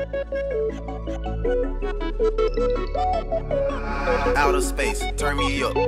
Outer space, turn me up.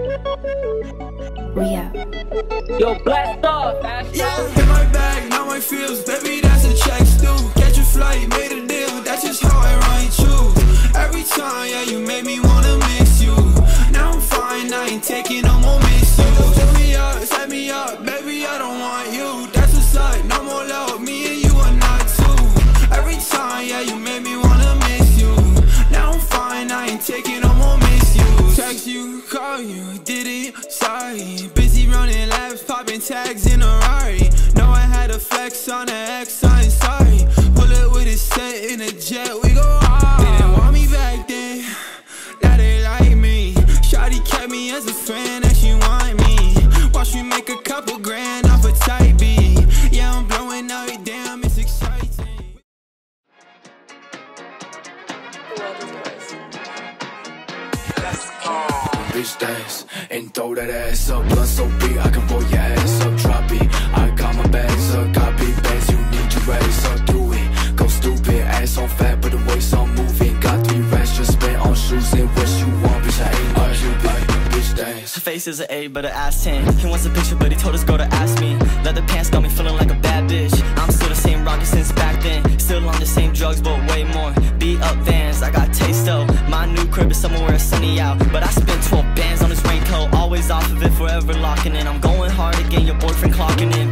Yo, blast off, yeah. In my bag, now my feels, baby, that's a Chaqs do. Catch a flight, made a deal, that's just how I run you. Every time, yeah, you made me wanna miss you. Now I'm fine, I ain't taking no more miss you. Set me up, baby, I don't want you. That's what's up, no more love, me and you are not two. Every time, yeah, you made me wanna miss you. Now I'm fine, I ain't taking no more miss you. Text you, call you, didn't, sorry. Busy running laps, popping tags in a Rari. Know I had a flex on the X, I'm sorry. Pull it with a set in a jet, we go hard. They didn't want me back then, now they like me. Shawty kept me as a friend, and she want me. Watch me make a couple grand off a tight beat. Yeah, I'm blowing out, damn, it's exciting. Bitch dance and throw that ass up. Blood so big I can roll your ass up. Drop it, I got my bags up. Got big bags, you need your ass up. Do it, go stupid. Ass on fat, but the waist on moving. Got 3 racks just spent on shoes and what you want, bitch. I ain't no Cupid. Bitch dance. Her face is an 8, but her ass 10. He wants a picture, but he told his girl to ask me. Leather pants got me feeling like a bad bitch. I'm still the same rocket since back then. Still on the same drugs, but way more. Beat up Vans, I got taste though. My new crib is somewhere where it's sunny out, but I spent 12 bands on this raincoat. Always off of it, forever locking in. I'm going hard again, your boyfriend clocking in.